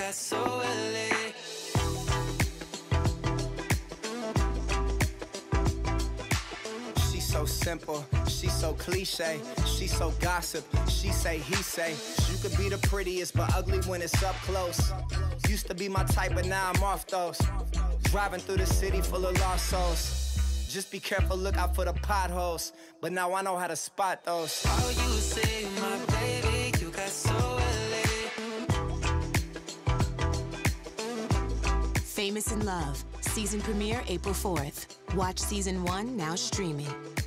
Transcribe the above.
got so LA. She's so simple, she's so cliche, she's so gossip, she say, he say. You could be the prettiest, but ugly when it's up close. Used to be my type, but now I'm off those. Driving through the city full of lost souls. Just be careful, look out for the potholes. But now I know how to spot those. How you say, my baby, you got so LA. Famous in Love, season premiere April 4th. Watch season 1 now streaming.